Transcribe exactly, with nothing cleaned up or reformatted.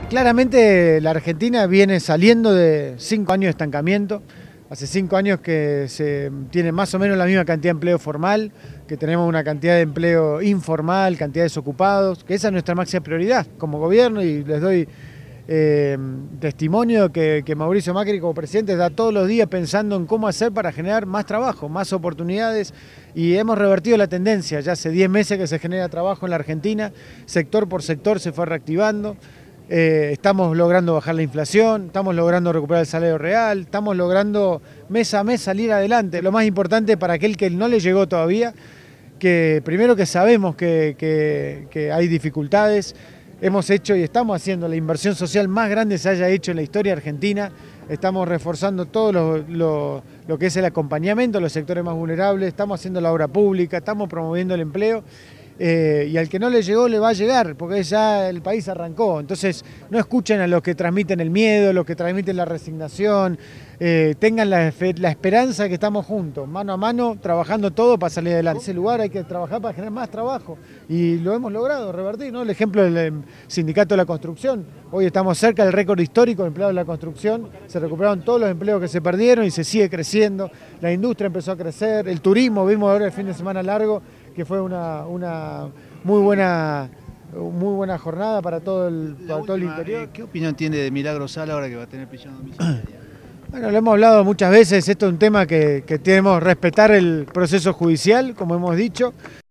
Claramente la Argentina viene saliendo de cinco años de estancamiento. Hace cinco años que se tiene más o menos la misma cantidad de empleo formal, que tenemos una cantidad de empleo informal, cantidad de desocupados, que esa es nuestra máxima prioridad como gobierno, y les doy eh, testimonio que, que Mauricio Macri como presidente está todos los días pensando en cómo hacer para generar más trabajo, más oportunidades, y hemos revertido la tendencia. Ya hace diez meses que se genera trabajo en la Argentina, sector por sector se fue reactivando. Eh, estamos logrando bajar la inflación, estamos logrando recuperar el salario real, estamos logrando mes a mes salir adelante. Lo más importante para aquel que no le llegó todavía, que primero que sabemos que, que, que hay dificultades, hemos hecho y estamos haciendo la inversión social más grande que se haya hecho en la historia argentina. Estamos reforzando todo lo, lo, lo que es el acompañamiento a los sectores más vulnerables, estamos haciendo la obra pública, estamos promoviendo el empleo. Eh, y al que no le llegó le va a llegar, porque ya el país arrancó. Entonces no escuchen a los que transmiten el miedo, los que transmiten la resignación, eh, tengan la, la esperanza de que estamos juntos, mano a mano, trabajando todo para salir adelante. En ese lugar hay que trabajar para generar más trabajo y lo hemos logrado revertir, ¿no? El ejemplo del sindicato de la construcción, hoy estamos cerca del récord histórico de empleados de la construcción, se recuperaron todos los empleos que se perdieron y se sigue creciendo, la industria empezó a crecer, el turismo, vimos ahora el fin de semana largo, que fue una, una muy buena muy buena jornada para todo el, para última, todo el interior. Eh, ¿Qué opinión tiene de Milagro Sala ahora que va a tener prisión domiciliaria? Bueno, lo hemos hablado muchas veces, esto es un tema que, que tenemos que respetar el proceso judicial, como hemos dicho.